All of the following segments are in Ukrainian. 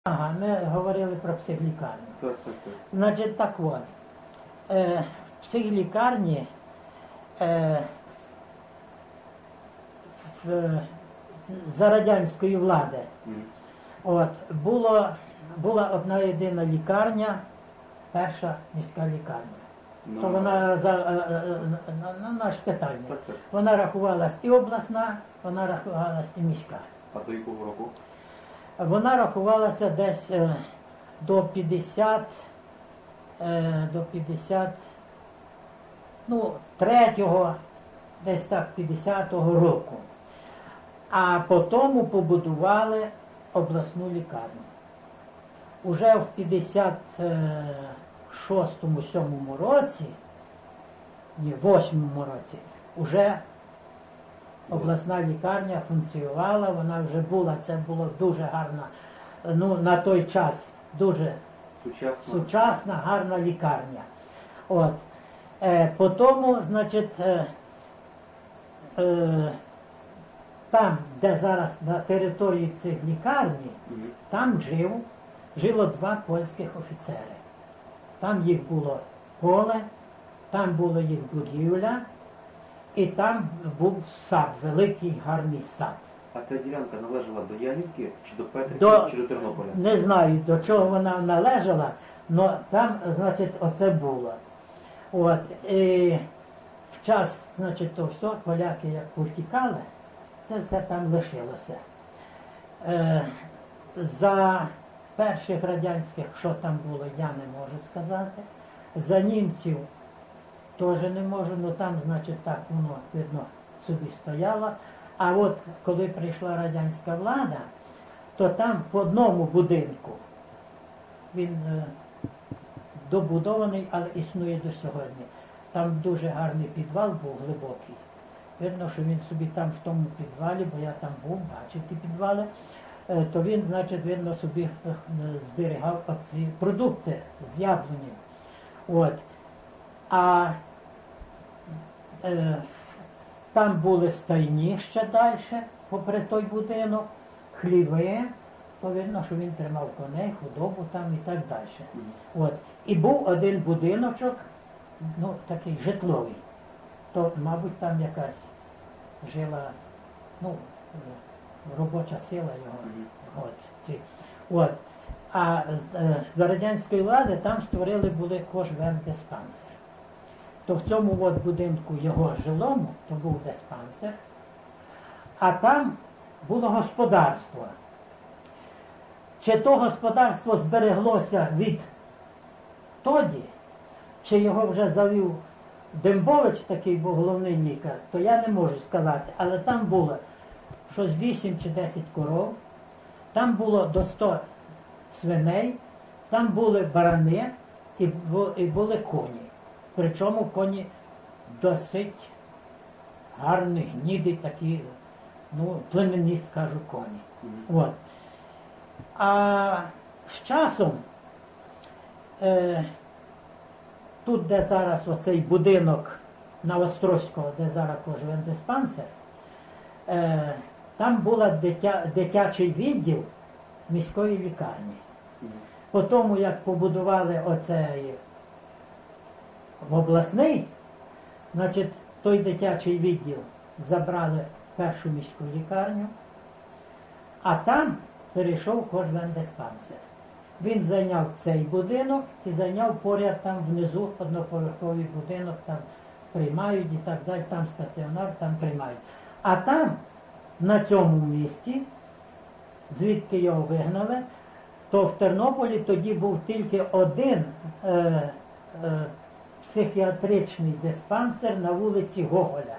Ага, ми говорили про психлікарню. Так. Значить, так от, в психлікарні за радянської влади була одна єдина лікарня, перша міська лікарня. То вона на шпитальні. Вона рахувалась і обласна, вона рахувалась і міська. А до якого року? Вона рахувалася десь до 50, ну, 3-го, десь так, 50-го року. А потім побудували обласну лікарню. Уже в 56-му-7-му році, ні, 8-му році, вже обласна лікарня функціонувала, вона вже була, це було дуже гарна, ну, на той час дуже сучасна, гарна лікарня. От. Потім, значить, там, де зараз на території цих лікарні, там жило 2 польських офіцери. Там їх було поле, там була їх будівля, і там був сад, великий гарний сад. А ця ділянка належала до Янівки, чи до Петриків, чи до Тернополя? Не знаю, до чого вона належала, але там, значить, оце було. От, і в час, значить, то все, поляки як повтікали, це все там лишилося. За перших радянських, що там було, я не можу сказати. За німців теж не можу, але там, значить, так воно, видно, собі стояло. А от коли прийшла радянська влада, то там по одному будинку, він добудований, але існує до сьогодні. Там дуже гарний підвал був, глибокий. Видно, що він собі там в тому підвалі, бо я там був, бачив ті підвали, то він, значить, видно, собі зберігав оці продукти з яблунів. От. А там були стайні ще далі, попри той будинок, хліви, то видно, що він тримав коней, худобу там і так далі. От. І був один будиночок, ну, такий житловий. То, мабуть, там якась жила, ну, робоча сила його. От. А за радянської влади там створили були кожвендиспансер. То в цьому от будинку його жилому, то був диспансер, а там було господарство. Чи то господарство збереглося від тоді, чи його вже завів Дембович, такий був головний лікар, то я не можу сказати, але там було щось 8 чи 10 коров, там було до 100 свиней, там були барани і були коні. Причому коні досить гарні, гніді такі, ну, племінні, скажу, коні. От. А з часом тут, де зараз оцей будинок на Острозького, де зараз кожвендиспансер, там був дитячий відділ міської лікарні. По тому, як побудували оцей в обласний, значить, той дитячий відділ забрали першу міську лікарню, а там перейшов кожвендиспансер. Він зайняв цей будинок і зайняв поряд там внизу одноповерховий будинок, там приймають і так далі, там стаціонар, там приймають. А там, на цьому місці, звідки його вигнали, то в Тернополі тоді був тільки один психіатричний диспансер на вулиці Гоголя.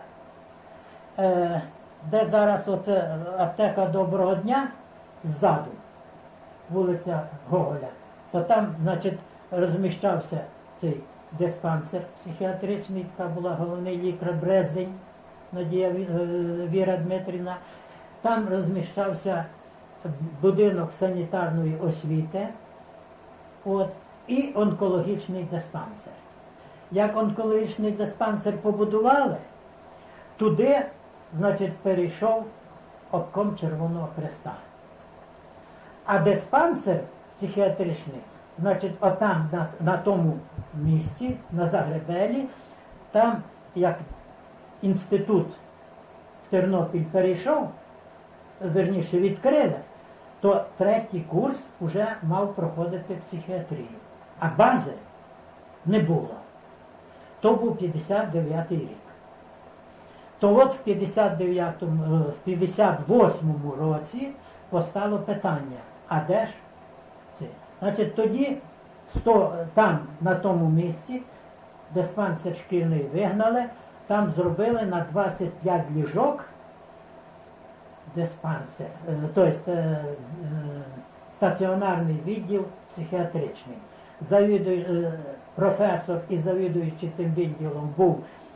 Де зараз оце аптека Доброго дня, ззаду, вулиця Гоголя, то там, значить, розміщався цей диспансер психіатричний, така була головний лікар Брездень, Надія Віра Дмитрівна. Там розміщався будинок санітарної освіти, от, і онкологічний диспансер. Як онкологічний диспансер побудували, туди, значить, перейшов обком Червоного Хреста. А диспансер психіатричний, значить, отам, на тому місці, на Загребелі, там, як інститут в Тернопіль перейшов, верніше відкрили, то третій курс вже мав проходити психіатрію. А бази не було. То був 59-й рік. То от в 58-му році постало питання, а де ж це? Значить, тоді там, на тому місці, диспансер шкільний вигнали, там зробили на 25 ліжок диспансер, тобто стаціонарний відділ психіатричний. Професор і завідуючий тим відділом був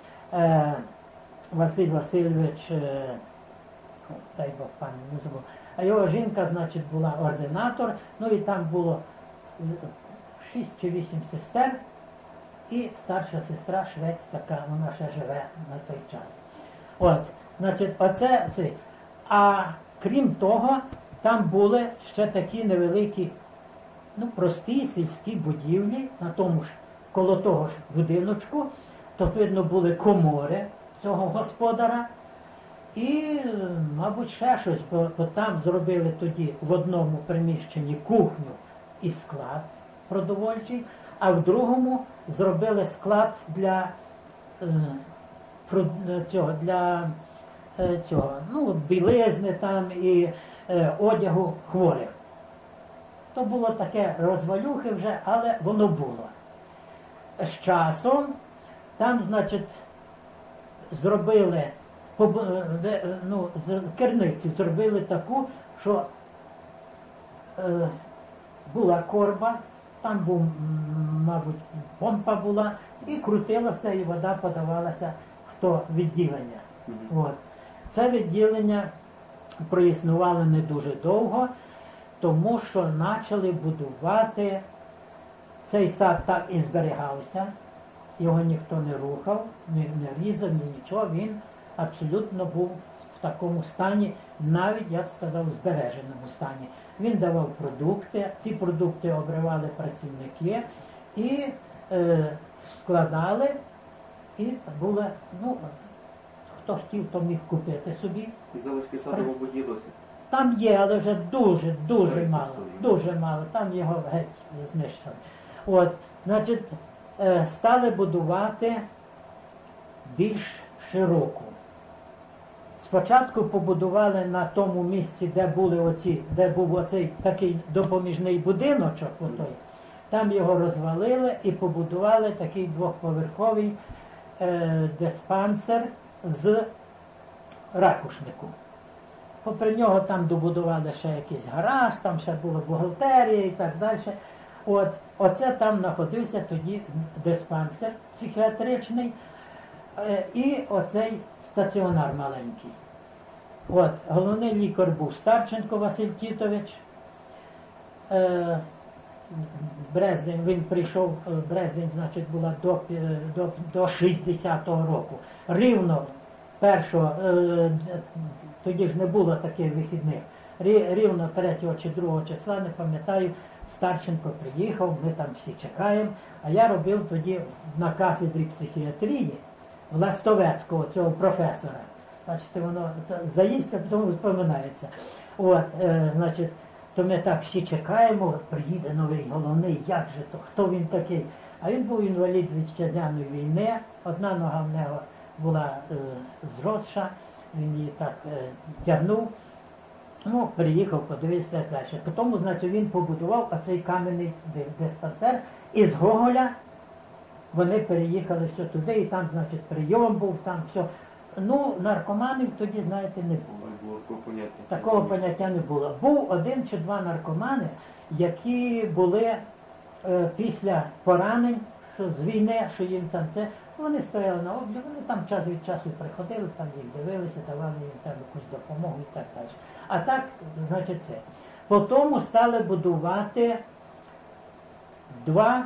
Василь Васильович, дай Бог пам'ять, не забув. А його жінка, значить, була ординатор, ну і там було 6 чи 8 сестер, і старша сестра швець така, вона ще живе на той час. От, значить, оце це. А крім того, там були ще такі невеликі, ну, прості сільські будівлі, на тому ж, коло того ж будиночку, то, видно, були комори цього господара, і, мабуть, ще щось, бо там зробили тоді в одному приміщенні кухню і склад продовольчий, а в другому зробили склад для ну, білизни там і одягу хворих. То було таке розвалюхи вже, але воно було. З часом там, значить, зробили керницю зробили таку, що була корба, там був, мабуть, помпа була, і крутилося, і вода подавалася в то відділення. От. Це відділення проіснувало не дуже довго, тому що почали будувати, цей сад так і зберігався, його ніхто не рухав, не різав, ні нічого, він абсолютно був в такому стані, навіть, я б сказав, збереженому стані. Він давав продукти, ті продукти обривали працівники і складали, і було, ну, хто хотів, то міг купити собі. І залишки саду, мабуть, є досі. Там є, але вже дуже мало, дуже мало, там його геть знищили. От, значить, стали будувати більш широку. Спочатку побудували на тому місці, де був оцей такий допоміжний будиночок, там його розвалили і побудували такий двохповерховий диспансер з ракушнику. Попри нього там добудували ще якийсь гараж, там ще була бухгалтерія і так далі. Оце там знаходився тоді диспансер психіатричний і оцей стаціонар маленький. Головний лікар був Старченко Василь Тітович. Березень, він прийшов, березень, значить, була до 60-го року. Рівно першого, тоді ж не було таких вихідних, рівно 3 чи 2 числа, не пам'ятаю, Старченко приїхав, ми там всі чекаємо, а я робив тоді на кафедрі психіатрії Властовецького, цього професора. Бачите, воно заїсться, потім вспоминається. Значить, то ми так всі чекаємо, приїде новий головний, як же то, хто він такий. А він був інвалід вітчизняної війни, одна нога в нього була зросша, він її так тягнув. Ну, приїхав, подивився далі. Потім, значить, він побудував оцей кам'яний диспансер. Із Гоголя вони переїхали все туди, і там, значить, прийом був, там все. Ну, наркоманів тоді, знаєте, не було. Такого поняття не було. Був 1 чи 2 наркомани, які були після поранень, що з війни, що їм там це, вони стояли на обліку, вони там час від часу приходили, там їх дивилися, давали їм там якусь допомогу і так далі. А так, значить, це. Потім стали будувати 2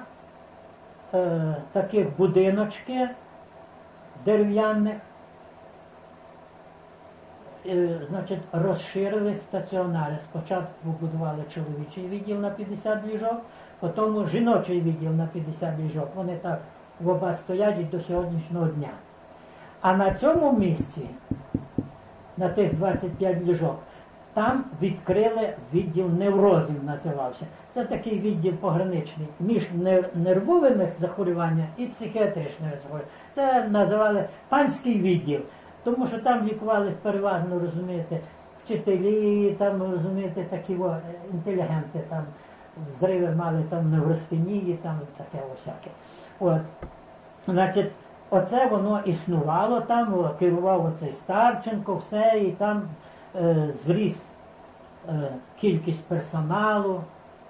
таких будиночки дерев'яних, значить, розширили стаціонари. Спочатку побудували чоловічий відділ на 50 ліжок, потім жіночий відділ на 50 ліжок. Вони так в оба стоять і до сьогоднішнього дня. А на цьому місці, на тих 25 ліжок, там відкрили відділ неврозів, називався. Це такий відділ пограничний між нервовими захворюваннями і психіатричними захворюваннями. Це називали панський відділ, тому що там лікувались переважно, розумієте, вчителі, там, розумієте, такі інтелігенти, там зриви мали там невростенії, там таке всяке. От, значить, оце воно існувало там, керував оцей Старченко, все, і там зріс кількість персоналу,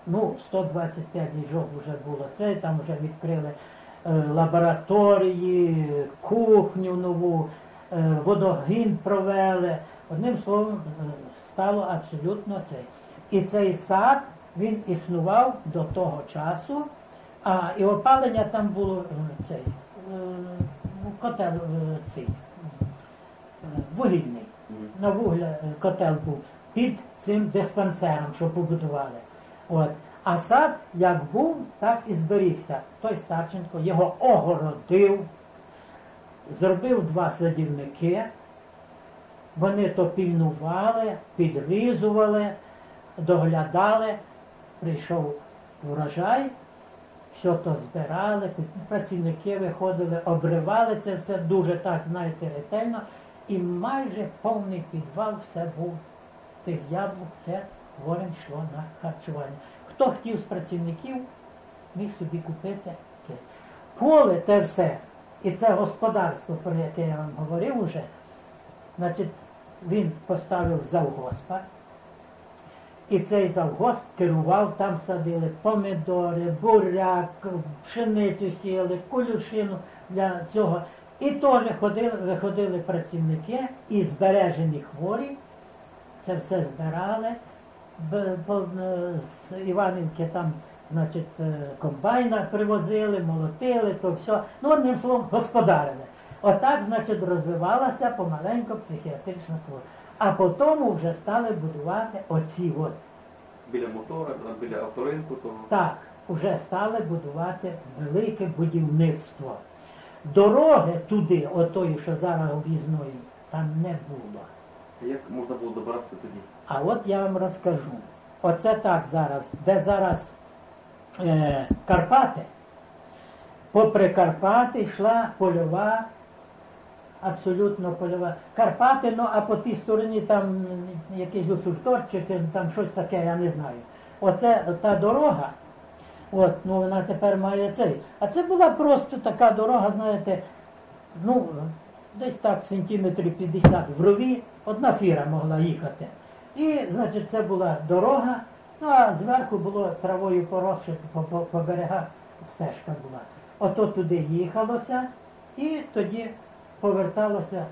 125 ліжок вже було це, там вже відкрили лабораторії, кухню нову, водогін провели. Одним словом, стало абсолютно це. І цей сад, він існував до того часу, і опалення там було цей, котел цей, вугільний. На вугля котел був під цим диспансером, що побудували. От. А сад, як був, так і зберігся. Той Старченко його огородив, зробив 2 садівники, вони то пільнували, підрізували, доглядали, прийшов врожай, все то збирали, працівники виходили, обривали це все дуже так, знаєте, ретельно, і майже повний підвал все був тих яблук, це говоримо, йшло на харчування. Хто хотів з працівників, міг собі купити це. Поле те все, і це господарство, про яке я вам говорив уже, значить, він поставив завгоспа, і цей завгосп керував, там садили помідори, буряк, пшеницю сіяли, колюшину для цього. І теж виходили працівники і збережені хворі, це все збирали, з Іванівки там, значить, комбайна привозили, молотили, то все. Одним словом, господарили. Отак, значить, розвивалася помаленько психіатрична служба. А потім вже стали будувати оці от. Біля мотора, біля авторинку, то... Так, вже стали будувати велике будівництво. Дороги туди, отої, що зараз об'їзної, там не було. А як можна було добратися тоді? А от я вам розкажу. Оце так зараз, де зараз Карпати, попри Карпати йшла польова, абсолютно польова. Карпати, а по тій стороні там якийсь гусульторчик, там щось таке, я не знаю. Оце та дорога, вона тепер має цей. А це була просто така дорога, знаєте, десь так сантиметрів 50 в рові, одна фіра могла їхати. І, значить, це була дорога, а зверху було травою поросше, по берегах стежка була. Ото туди їхалося і тоді поверталося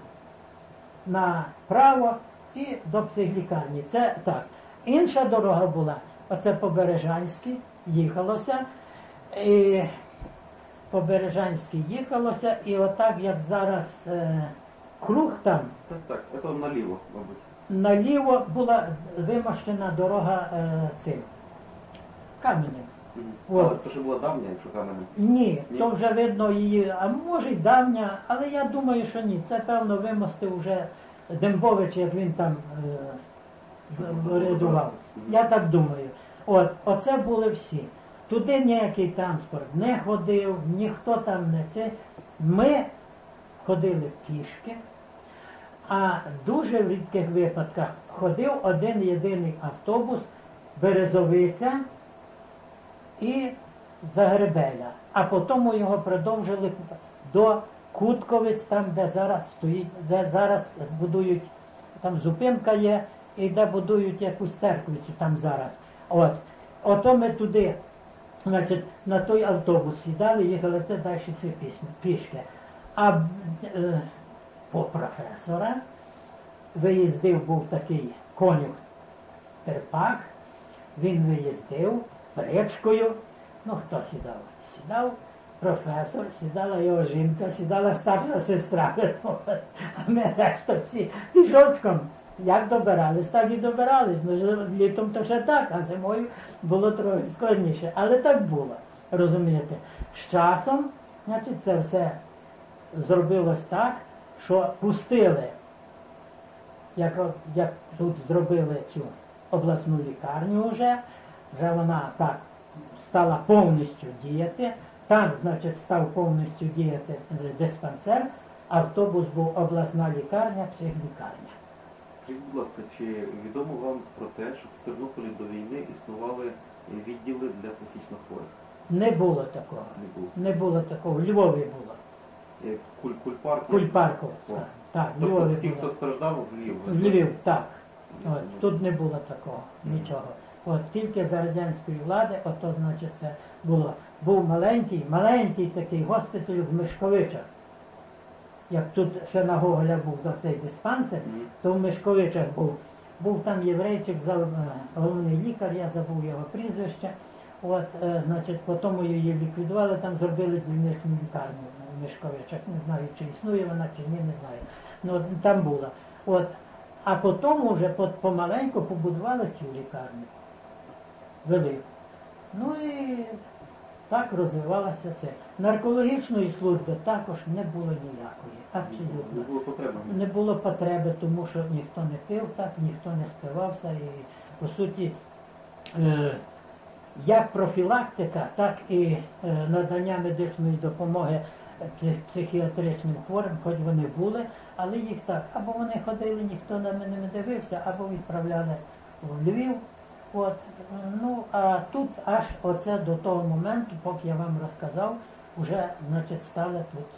направо і до психлікарні. Це так. Інша дорога була, оце по Бережанській їхалося, і по Бережанській їхалося, і отак, як зараз круг там. Так, це наліво, мабуть. Наліво була вимощена дорога цим каменем. Але то, що була давня, якщо каменем? Ні, то вже видно її, а може й давня, але я думаю, що ні. Це, певно, вимостив вже Дембович, як він там рядував. Я так думаю. Оце були всі. Туди ніякий транспорт не ходив, ніхто там не це. Ми ходили пішки, а дуже в рідких випадках ходив один єдиний автобус Березовиця і Загребеля. А потім його продовжили до Кутковиць, там, де зараз стоїть, де зараз будують, там зупинка є, і де будують якусь церквицю там зараз. Ото ми туди, значить, на той автобус сідали, їхали, це далі пішки. А по професора виїздив, був такий конюх Терпак, він виїздив бричкою. Хто сідав? Сідав професор, сідала його жінка, сідала старша сестра. А ми решта всі пішочком як добирались, так і добирались. Ну, літом то ще так, а зимою було трохи складніше. Але так було, розумієте. З часом, значить, це все зробилось так, що пустили, як тут зробили цю обласну лікарню вже вона так стала повністю діяти. Там, значить, став повністю діяти диспансер, автобус був обласна лікарня, психлікарня. Скажіть, будь ласка, чи відомо вам про те, що в Тернополі до війни існували відділи для психічно хворих? Не було такого. Не було. Не було такого. В Львові було. Кульпарк? Кульпарковська. О. Так, в Тобто Львові всі, було. хто страждав, в Львів? В Львів, так. От, тут не було такого, нічого. От тільки за радянської влади, ото, значить, це було. Був маленький такий госпіталь в Мишковичах. Як тут ще на Гоголя був до цей диспансер, то в Мишковичах був. Був там єврейчик, головний лікар, я забув його прізвище. От, значить, потім її ліквідували, там зробили дільничну лікарню в Мишковичах. Не знаю, чи існує вона, чи ні, не знаю. Ну, там була. От, а потім вже помаленьку побудували цю лікарню. Велику. Ну і так розвивалося це. Наркологічної служби також не було ніякої. Не Абсолютно. було потреби? Не було потреби, тому що ніхто не пив так, ніхто не спивався. І, по суті, як профілактика, так і надання медичної допомоги психіатричним хворим, хоч вони були, але їх так, або вони ходили, ніхто на мене не дивився, або відправляли в Львів. От, ну, а тут аж оце до того моменту, поки я вам розказав, вже, значить, стали тут